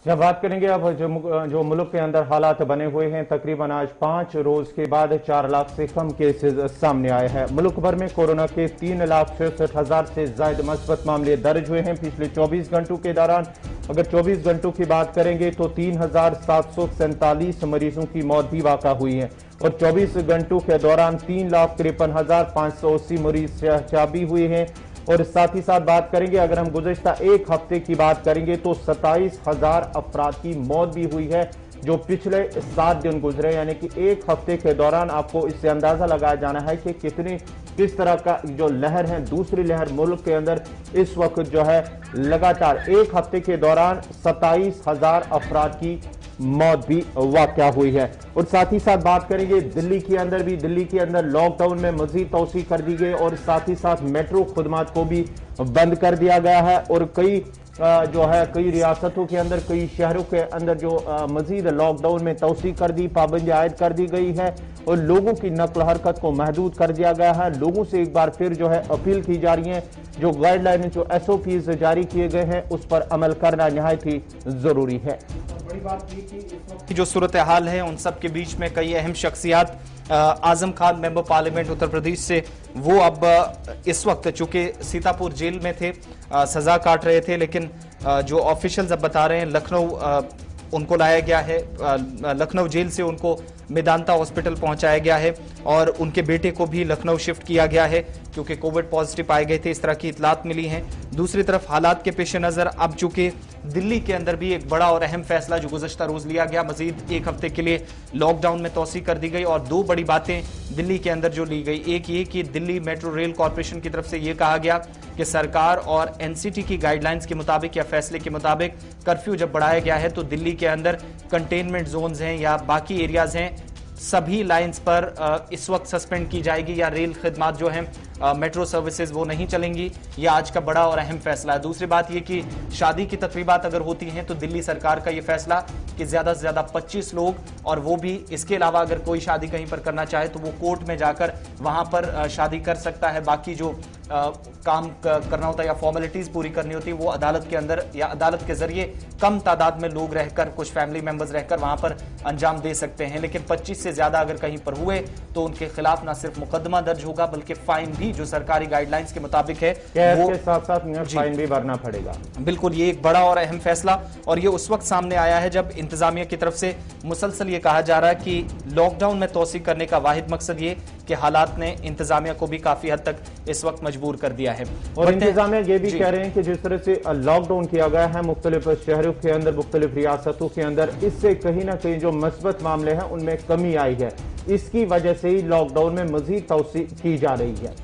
जब बात करेंगे अब जो मुल्क के अंदर हालात बने हुए हैं, तकरीबन आज 5 रोज के बाद 4 लाख से कम केसेस सामने आए हैं। मुल्क भर में कोरोना के 3,66,000 से ज्यादा मस्बत मामले दर्ज हुए हैं। पिछले 24 घंटों के दौरान अगर 24 घंटों की बात करेंगे तो 3,747 मरीजों की मौत भी वाक़ा हुई है और 24 घंटों के दौरान 3,53,580 मरीज सेहतयाब भी हुए हैं। और साथ ही साथ बात करेंगे अगर हम गुज़श्ता एक हफ्ते की बात करेंगे तो 27,000 अफराद की मौत भी हुई है जो पिछले 7 दिन गुजरे, यानी कि एक हफ्ते के दौरान आपको इससे अंदाजा लगाया जाना है कि किस तरह का जो लहर है, दूसरी लहर मुल्क के अंदर इस वक्त जो है लगातार एक हफ्ते के दौरान 27,000 अफराद की मौत भी वाक़या हुई है। और साथ ही साथ बात करेंगे दिल्ली के अंदर लॉकडाउन में मजीद तौसी कर दी गई और साथ ही साथ मेट्रो खुदमात को भी बंद कर दिया गया है और कई रियासतों के अंदर, कई शहरों के अंदर जो मजीद लॉकडाउन में तौसी कर दी, पाबंदी आयद कर दी गई है और लोगों की नकल हरकत को महदूद कर दिया गया है। लोगों से एक बार फिर जो है अपील की जा रही है, जो गाइडलाइन, जो SOPs जारी किए गए हैं उस पर अमल करना निहायत ही जरूरी है। बड़ी बात ये कि इस वक्त की जो सूरत हाल है उन सब के बीच में कई अहम शख्सियात, आजम खान मेंबर पार्लियामेंट उत्तर प्रदेश से, वो अब इस वक्त चूंकि सीतापुर जेल में थे, सजा काट रहे थे, लेकिन जो ऑफिशियल्स अब बता रहे हैं लखनऊ उनको लाया गया है, लखनऊ जेल से उनको मेदांता हॉस्पिटल पहुंचाया गया है और उनके बेटे को भी लखनऊ शिफ्ट किया गया है क्योंकि कोविड पॉजिटिव पाए गए थे, इस तरह की इतलात मिली हैं। दूसरी तरफ हालात के पेश नज़र अब चूंकि दिल्ली के अंदर भी एक बड़ा और अहम फैसला जो गुज़श्ता रोज लिया गया, मजीद एक हफ्ते के लिए लॉकडाउन में तोसी कर दी गई और दो बड़ी बातें दिल्ली के अंदर जो ली गई। एक ये कि दिल्ली मेट्रो रेल कॉरपोरेशन की तरफ से ये कहा गया कि सरकार और NCT की गाइडलाइंस के मुताबिक या फैसले के मुताबिक कर्फ्यू जब बढ़ाया गया है तो दिल्ली के अंदर कंटेनमेंट जोन्स हैं या बाकी एरियाज हैं, सभी लाइंस पर इस वक्त सस्पेंड की जाएगी या रेल खिदमात जो हैं मेट्रो सर्विसेज वो नहीं चलेंगी। यह आज का बड़ा और अहम फैसला है। दूसरी बात यह कि शादी की तकरीबात अगर होती हैं तो दिल्ली सरकार का यह फैसला कि ज्यादा से ज्यादा 25 लोग, और वो भी इसके अलावा अगर कोई शादी कहीं पर करना चाहे तो वो कोर्ट में जाकर वहां पर शादी कर सकता है। बाकी जो काम करना होता है या फॉर्मेलिटीज पूरी करनी होती है वो अदालत के अंदर या अदालत के जरिए कम तादाद में लोग रहकर, कुछ फैमिली मेंबर्स रहकर वहां पर अंजाम दे सकते हैं। लेकिन 25 से ज्यादा अगर कहीं पर हुए तो उनके खिलाफ न सिर्फ मुकदमा दर्ज होगा बल्कि फाइन भी, जो सरकारी गाइडलाइंस के मुताबिक है, वो के साथ साथ फाइन भी भरना पड़ेगा। बिल्कुल, ये एक बड़ा और अहम फैसला, और ये उस वक्त सामने आया है जब इंतजामिया की तरफ से मुसलसल ये कहा जा रहा है कि लॉकडाउन में तोसी करने का वाहिद मकसद ये कि हालात ने इंतजामिया को भी काफी हद तक इस वक्त मजबूर कर दिया है। और इंतजामिया ये भी कह रहे हैं कि जिस तरह से लॉकडाउन किया गया है मुख्तलिफ शहरों के अंदर, मुख्तलिफ रियासतों के अंदर, इससे कहीं ना कहीं जो मस्बत मामले हैं उनमें कमी आई है, इसकी वजह से ही लॉकडाउन में मजीद तौसी की जा रही है।